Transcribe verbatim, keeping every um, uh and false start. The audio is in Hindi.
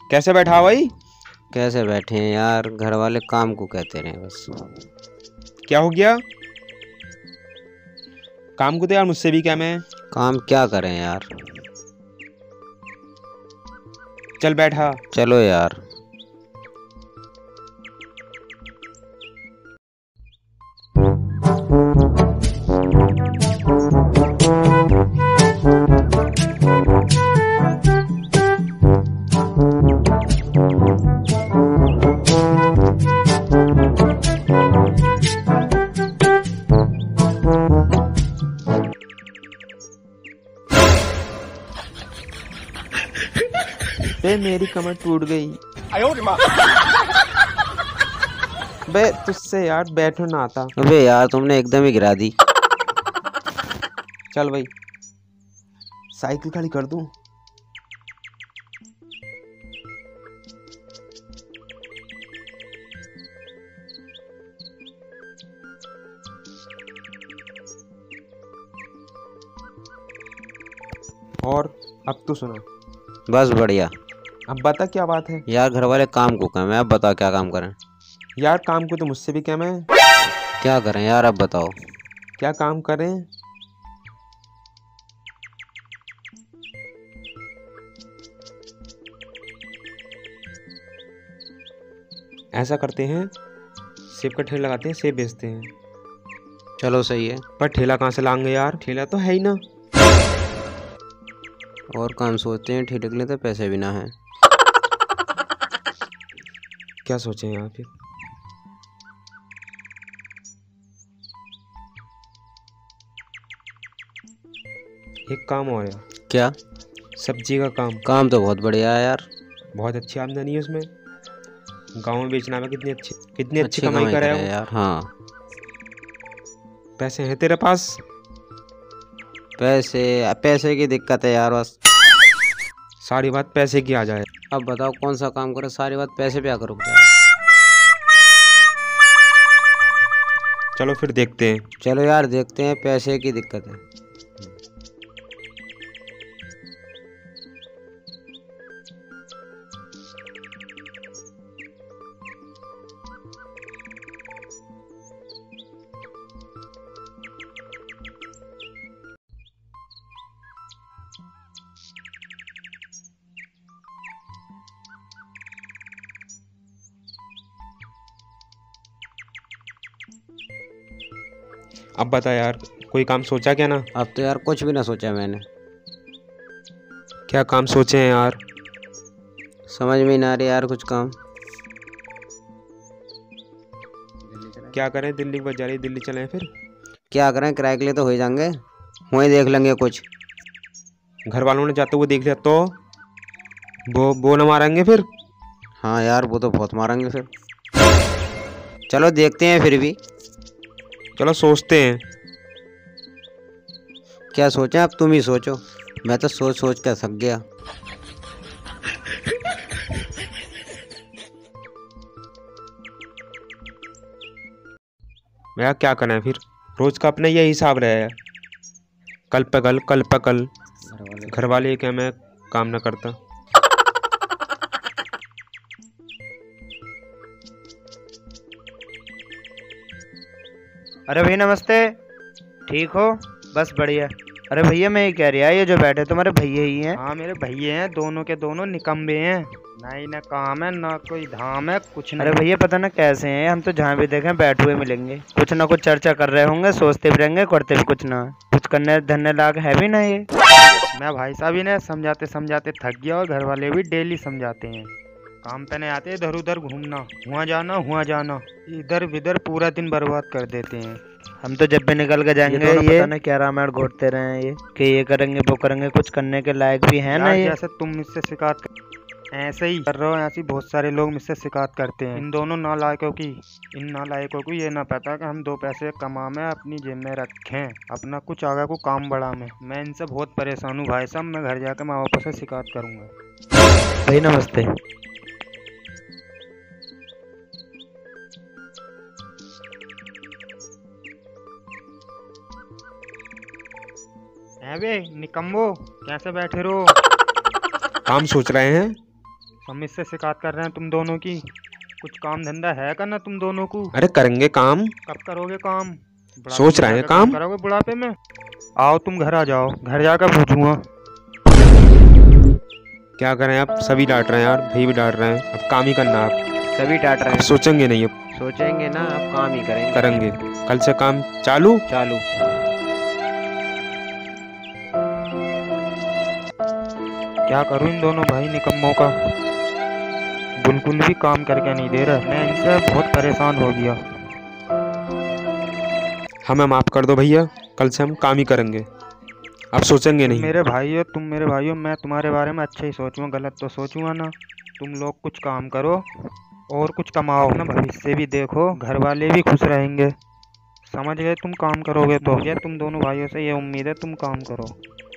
कैसे बैठा भाई? कैसे बैठे हैं यार, घर वाले काम को कहते रहे बस। क्या हो गया? काम को तो यार मुझसे भी क्या मैं काम क्या करें यार। चल बैठा। चलो यार। बे मेरी कमर टूट गई। बे तुझसे यार बैठो ना आता। अबे यार तुमने एकदम ही गिरा दी। चल भाई साइकिल खड़ी कर दूं? और अब तू सुना। बस बढ़िया। अब बता क्या बात है? यार घर वाले काम को कहें, अब बताओ क्या काम करें। यार काम को तो मुझसे भी क्या मैं क्या करें यार, अब बताओ। क्या काम करें? ऐसा करते हैं, सेब का ठेला लगाते हैं, सेब बेचते हैं। चलो सही है। पर ठेला कहाँ से लाएंगे यार? ठेला तो है ही ना। और काम सोचते हैं, ठेले के लिए तो पैसे भी ना है। क्या सोचें यार फिर? एक काम और है। क्या? सब्जी का काम। काम तो बहुत बढ़िया है यार। बहुत अच्छी आमदनी है उसमें। गांव में बेचना में कितनी अच्छी कितनी अच्छी अच्छी कमाई कर रहा करे है यार। हाँ पैसे हैं तेरे पास? पैसे पैसे की दिक्कत है यार बस। सारी बात पैसे की आ जाए। अब बताओ कौन सा काम करे, सारी बात पैसे पे आकर रुक जाए। चलो फिर देखते हैं। चलो यार देखते हैं, पैसे की दिक्कत है। अब बता यार, कोई काम सोचा क्या ना? अब तो यार कुछ भी ना सोचा मैंने। क्या काम सोचे हैं यार? समझ में ना आ रही यार कुछ काम। क्या करें? दिल्ली बज जा रही, दिल्ली चलें फिर? क्या करें, किराए के लिए तो हो ही जाएंगे, वहीं देख लेंगे कुछ। घर वालों ने जाते हुए देख लिया तो वो वो न मारेंगे फिर? हाँ यार वो तो बहुत मारेंगे फिर। चलो देखते हैं फिर भी। चलो सोचते हैं। क्या सोचें, अब तुम ही सोचो, मैं तो सोच सोच कर थक गया। भैया क्या करें फिर? रोज का अपना यही हिसाब रहा है, कल पे कल कल पे कल। घर वाले क्या मैं काम ना करता? अरे भैया नमस्ते, ठीक हो? बस बढ़िया। अरे भैया मैं ये कह रहा, ये जो बैठे तुम्हारे भैया ही हैं? हाँ मेरे भैया हैं, दोनों के दोनों निकम्बे हैं। नहीं ना काम है ना कोई धाम है, कुछ नहीं। अरे भैया पता ना कैसे हैं, हम तो जहाँ भी देखें बैठे हुए मिलेंगे, कुछ ना कुछ चर्चा कर रहे होंगे, सोचते भी रहेंगे, करते भी कुछ ना। कुछ करने धरने लायक है भी ना ये। मैं भाई साहब इन्हें समझाते समझाते थक गया, और घर वाले भी डेली समझाते हैं। काम पे नहीं आते, इधर उधर घूमना, हुआ जाना हुआ जाना, इधर विधर पूरा दिन बर्बाद कर देते हैं। हम तो जब भी निकल के जाएंगे ये, ये पता नहीं क्या रामायण घोटते रहे हैं ये, कि ये करेंगे वो करेंगे, कुछ करने के लायक भी है ना ये। जैसे तुम मुझसे शिकायत कर, ऐसे ही कर रहे हो, ऐसे बहुत सारे लोग मुझसे शिकायत करते हैं। इन दोनों नालायकों की इन नालायकों को ये ना पता कि हम दो पैसे कमा में अपनी जेब में रखें, अपना कुछ आगे को काम बढ़ा में। मैं इनसे बहुत परेशान हूँ भाई साहब, मैं घर जाकर माँ बाप से शिकायत करूँगा। भाई नमस्ते। है बे निकम्बो, कैसे बैठे रहो? काम सोच रहे हैं। हम इससे शिकायत कर रहे हैं तुम दोनों की। कुछ काम धंधा है करना तुम दोनों को? अरे करेंगे काम। कब करोगे काम? सोच रहे हैं काम करोगे बुढ़ापे में। आओ तुम घर आ जाओ, घर जाकर पूछूंगा। क्या करें, आप सभी डांट रहे हैं यार, भाई भी डांट रहे हैं, अब काम ही करना। आप सभी डांट रहे हैं। सोचेंगे नहीं, अब सोचेंगे ना, अब काम ही करेंगे। करेंगे। कल से काम चालू चालू। क्या करूं इन दोनों भाई निकम्मों का, बिल्कुल भी काम करके नहीं दे रहे। मैं इनसे बहुत परेशान हो गया। हमें माफ कर दो भैया, कल से हम काम ही करेंगे, अब सोचेंगे नहीं। मेरे भाई हो तुम, मेरे भाई हो, मैं तुम्हारे बारे में अच्छा ही सोचूंगा, गलत तो सोचूंगा ना। तुम लोग कुछ काम करो और कुछ कमाओ ना, भविष्य भी देखो, घर वाले भी खुश रहेंगे। समझ गए? तुम काम करोगे तो। मुझे तुम दोनों भाइयों से ये उम्मीद है, तुम काम करो।